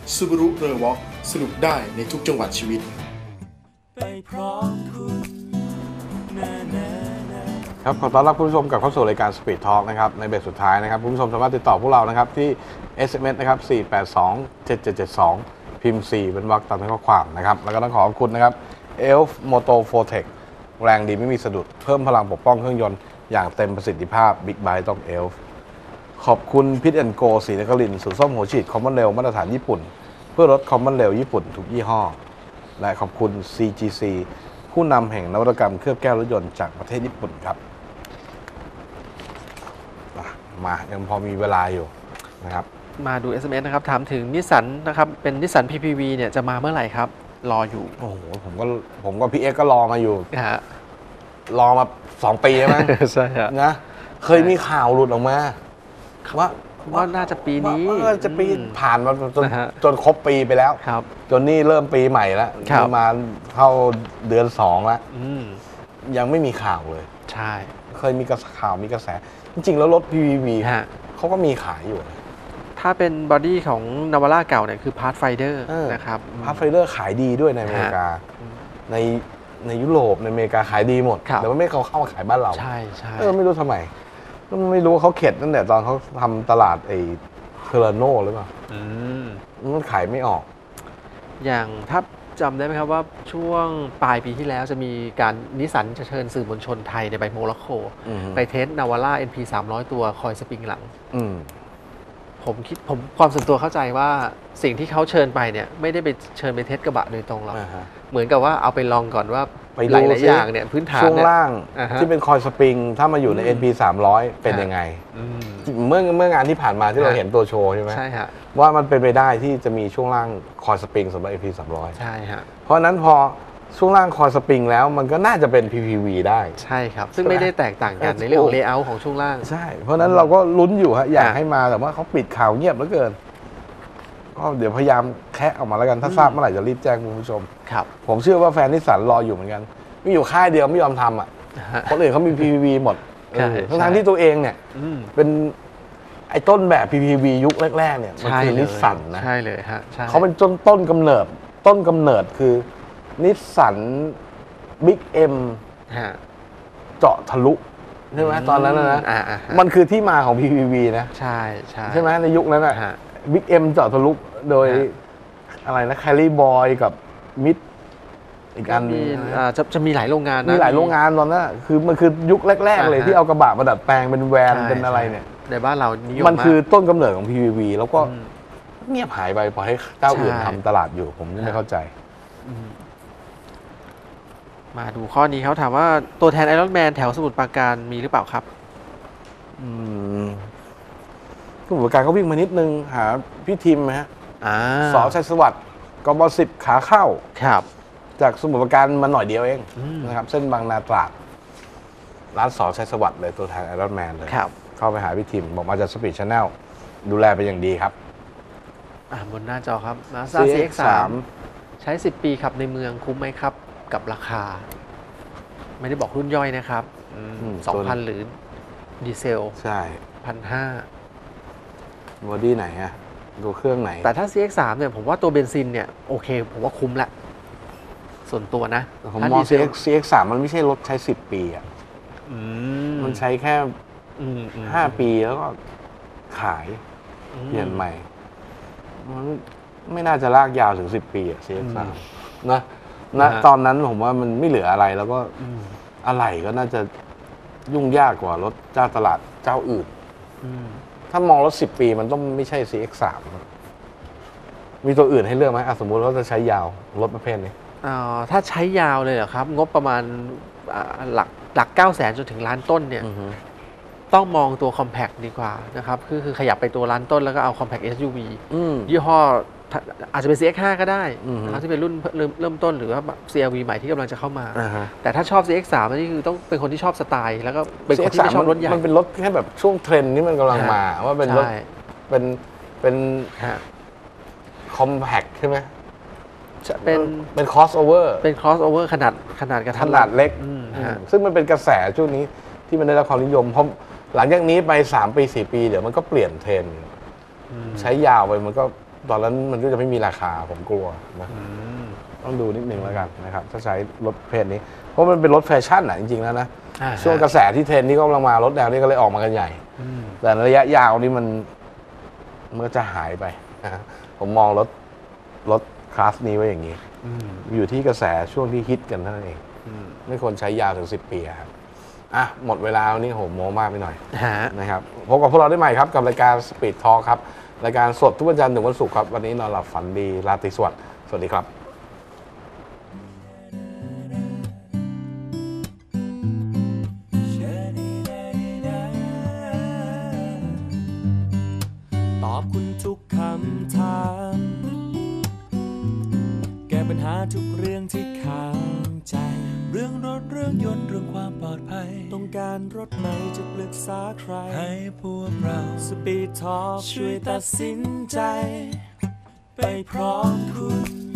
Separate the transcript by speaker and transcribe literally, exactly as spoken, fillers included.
Speaker 1: Subaru Railwalk สนุกได้ในทุกจังหวะชีวิต
Speaker 2: ครับขอต้อนรับคุณผู้ชมกลับเข้าสู่รายการ Speed Talk นะครับในเบรกสุดท้ายนะครับคุณผู้ชมสามารถติดต่อพวกเรานะครับที่ เอส เอ็ม เอส นะครับสี่ แปด สอง เจ็ด เจ็ด เจ็ด สองพิมพ์สี่เป็นวรรคตามด้วยข้อความนะครับแล้วก็ต้องขอขอบคุณนะครับ เอลฟ์ Moto Fortech แรงดีไม่มีสะดุดเพิ่มพลังปกป้องเครื่องยนต์อย่างเต็มประสิทธิภาพ Big Bike ต้อง เอลฟ์ ขอบคุณ Pit แอนด์ Go ศรีนครินทร์สูตรส้มหัวฉีด Common Rail มาตรฐานญี่ปุ่นเพื่อลด Common Rail ญี่ปุ่นทุกยี่ห้อและขอบคุณ ซี จี ซี ผู้นำแห่งนวัตกรรมเคลือบแก้วรถยนต์จากประเทศญี่ปุ่นครับมายังพอมีเวลาอยู่นะครับ
Speaker 3: มาดู เอส เอ็ม เอส นะครับถามถึงนิสสันนะครับเป็นนิสสัน พี พี วี เนี่ยจะมาเมื่อไหร่ครับรออยู่
Speaker 2: โอ้โหผมก็ผมก็พี่เอ็กก็รอมาอยู่
Speaker 3: ฮะ
Speaker 2: รอมาสองปีใช่ไหม
Speaker 3: ใช่ฮะ
Speaker 2: นะเคยมีข่าวหลุดออกมาว่า
Speaker 3: ว่าน่าจะปีนี้
Speaker 2: ว่าจะปีผ่านมาจนจนครบปีไปแล้ว
Speaker 3: ครับ
Speaker 2: จนนี่เริ่มปีใหม่แล้วมาเข้าเดือนสองแล้วยังไม่มีข่าวเลย
Speaker 3: ใช่
Speaker 2: เคยมีกระข่าวมีกระแสจริงๆแล้วรถ พี พี วี เขาก็มีขายอยู่
Speaker 3: ถ้าเป็นบอดี้ของนาวาร่าเก่าเนี่ยคือ Pathfinder นะครับ
Speaker 2: Pathfinder ขายดีด้วยในอเมริกาในในยุโรปในอเมริกาขายดีหมดแต่ว่าไม่เขาเข้ามาขายบ้านเรา
Speaker 3: ใช่ใช่
Speaker 2: เออไม่รู้ทำไมไม่รู้ว่าเขาเข็ดตั้งแต่ตอนเขาทำตลาดไอ้เทอร์โน่หรือเปล่ามันขายไม่ออก
Speaker 3: อย่างถ้าจำได้ไหมครับว่าช่วงปลายปีที่แล้วจะมีการนิสสันจะเชิญสื่อมวลชนไทยในไปโมร็อกโกไปเทสนาวาร่า เอ็น พี สามร้อย ตัวคอยสปริงหลังผมคิดผมความส่วนตัวเข้าใจว่าสิ่งที่เขาเชิญไปเนี่ยไม่ได้ไปเชิญไปเทสกระบะโดยตรงหรอกเหมือนกับว่าเอาไปลองก่อนว่าหลายๆอย่างเนี่ยพื้นฐาน
Speaker 2: ช่วงล่างที่เป็นคอยสปริงถ้ามาอยู่ใน เอ็น พี สามร้อย เป็นยังไงเมื่อเมื่องานที่ผ่านมาที่เราเห็นตัวโชว์ใช่ไหม
Speaker 3: ใช่ฮะ
Speaker 2: ว่ามันเป็นไปได้ที่จะมีช่วงล่างคอยสปริงสำหรับ เอ็น พี สามร้อย
Speaker 3: ใช่ฮะ
Speaker 2: เพราะนั้นพอช่วงล่างคอยสปริงแล้วมันก็น่าจะเป็น พี พี วี ได้
Speaker 3: ใช่ครับซึ่งไม่ได้แตกต่างกันในเรื่องของเลเยอร์ของช่วงล่าง
Speaker 2: ใช่เพราะนั้นเราก็ลุ้นอยู่ฮะอยากให้มาแต่ว่าเขาปิดข่าวเงียบเหลือเกินก็เดี๋ยวพยายามแคะออกมาแล้วกันถ้าทราบเมื่อไหร่จะรีบแจ้งคุณผู้ชม
Speaker 3: ครับ
Speaker 2: ผมเชื่อว่าแฟนนิสสันรออยู่เหมือนกันมีอยู่ค่ายเดียวไม่ยอมทำอ่ะคนอื่นเขามี พี พี วี หมดทั้งที่ตัวเองเนี่ยเป็นไอ้ต้นแบบ พี พี วี ยุคแรกๆเนี่ยมันคือนิสสันนะ
Speaker 3: ใช่เลยฮะ
Speaker 2: เขาเป็นต้นต้นกำเนิดต้นกำเนิดคือนิสสันบิ๊กเอ็มเจาะทะลุใช่ไหมตอนนั้นนะมันคือที่มาของ พี พี วี นะ
Speaker 3: ใช่ใช่
Speaker 2: ใช่ไหมในยุคนั้นอ่ะบิ๊กเอ็มเจาะทะลุโดยอะไรนะแคลรี่บอยกับมิดอีกอันนึง
Speaker 3: จะจะมีหลายโรงงานนะ
Speaker 2: มีหลายโรงงานตอนนั้นคือมันคือยุคแรกๆเลยที่เอากระบะมาดัดแปลงเป็นแวนเป็นอะไรเนี่ย
Speaker 3: ในบ้านเรานิยม
Speaker 2: มันคือต้นกำเนิดของ พี พี วี แล้วก็เงียบหายไปปล่อยให้เจ้าอื่นทำตลาดอยู่ผมไม่เข้าใจ
Speaker 3: มาดูข้อนี้เขาถามว่าตัวแทนไอรอนแมนแถวสมุทรปราการมีหรือเปล่าครับ
Speaker 2: สมุทรปราการเขาวิ่งมานิดนึงหาพี่ทีมไหมฮะสอชัยสวัสดิ์กบสิบขาเข้า
Speaker 3: ครับ
Speaker 2: จากสมุทรปราการมาหน่อยเดียวเองนะครับเส้นบางนาตราดร้านสอชัยสวัสดิ์เลยตัวแทนไอรอนแมนเลยเข้าไปหาพี่ทีมบอกมาจากสปีดชาแนลดูแลเป็นอย่างดีครับ
Speaker 3: บนหน้าจอครับ Mazda ซี เอ็กซ์ สาม ใช้สิบปีขับในเมืองคุ้มไหมครับกับราคาไม่ได้บอกรุ่นย่อยนะครับ สองพัน หรือดีเซล
Speaker 2: ใช่
Speaker 3: หนึ่งพันห้าร้อย
Speaker 2: บอดี้ไหนอะดูเครื่องไหน
Speaker 3: แต่ถ้า ซี เอ็กซ์ สาม เนี่ยผมว่าตัวเบนซินเนี่ยโอเคผมว่าคุ้มละส่วนตัวนะ
Speaker 2: ผมมอง ซี เอ็กซ์ สาม มันไม่ใช่รถใช้สิบปีอะมันใช้แค่ห้าปีแล้วก็ขายเปลี่ยนใหม่มันไม่น่าจะลากยาวถึงสิบปีอะ ซี เอ็กซ์ สาม นะนะตอนนั้นผมว่ามันไม่เหลืออะไรแล้วก็อะไรก็น่าจะยุ่งยากกว่ารถเจ้าตลาดเจ้าอื่นถ้ามองรถสิบปีมันต้องไม่ใช่ ซี เอ็กซ์ สาม มีตัวอื่นให้เลือกไหมสมมุติว่าจะใช้ยาวรถประเภทนี้
Speaker 3: ถ้าใช้ยาวเลยเหรอครับงบประมาณหลักหลักเก้าแสนจนถึงล้านต้นเนี่ยต้องมองตัว Compact ดีกว่านะครับคือคือขยับไปตัวล้านต้นแล้วก็เอา Compact เอส ยู วี ยี่ห้ออาจจะเป็น ซี เอ็กซ์ ห้า ก็ได้นะครับที่เป็นรุ่นเริ่มเริ่มต้นหรือว่า ซี อาร์ วี ใหม่ที่กำลังจะเข้ามาแต่ถ้าชอบ ซี เอ็กซ์ สาม นี่คือต้องเป็นคนที่ชอบสไตล์แล้วก็เป็นคนที่ไม่ชอบรถใหญ่
Speaker 2: มันเป็นรถแค่แบบช่วงเทรนด์นี้มันกำลังมาว่าเป็นรถเป็นเป็น Compact ใช่ไหมเป็นเป็น crossover
Speaker 3: เป็น crossover ขนาดขนาดกระทัด
Speaker 2: ขนาดเล็กซึ่งมันเป็นกระแสช่วงนี้ที่มันได้รับความนิยมเพราะหลังจากนี้ไปสามปีสี่ปีเดี๋ยวมันก็เปลี่ยนเทรนด์ใช้ยาวไปมันก็ตอนนั้นมันก็จะไม่มีราคาผมกลัวนะ
Speaker 3: อืม
Speaker 2: ต้องดูนิดนึงแล้วกันนะครับถ้าใช้รถเพศนี้เพราะมันเป็นรถแฟชั่นอ่ะจริงๆแล้วนะ
Speaker 3: อ่า
Speaker 2: ช่วงกระแสที่เทรนด์ที่กำลังมารถแนวนี้ก็เลยออกมากันใหญ่
Speaker 3: อืม
Speaker 2: แต่ระยะยาวนี่มันมันก็จะหายไปนะฮะผมมองรถรถคลาสนี้ไว้อย่างนี้
Speaker 3: อืม
Speaker 2: อยู่ที่กระแสช่วงที่ฮิตกันเท่านั้นเอง
Speaker 3: อืม
Speaker 2: ไม่ควรใช้ยาวถึงสิบปีอะครับอ่ะหมดเวลาวันนี้โหโมมากไปหน่อย
Speaker 3: ฮะ
Speaker 2: นะครับพบกับพวกเราได้ใหม่ครับกับรายการ Speed Talk ครับรายการสดทุกวันจันทร์ถึงวันศุกร์ครับวันนี้นอนหลับฝันดีราตรีสวัสดิ์สวัสดีครับ
Speaker 4: ตอบคุณทุกคำถาม แก้ปัญหาทุกเรื่องที่ค้างใจ เรื่องรถเรื่องยนต์เรื่องความปลอดภัย ต้องการรถไหนจะปรึกษาใคร ให้พวกเรา Speed Talk ช่วยตัดสินใจ ไปพร้อมคุณ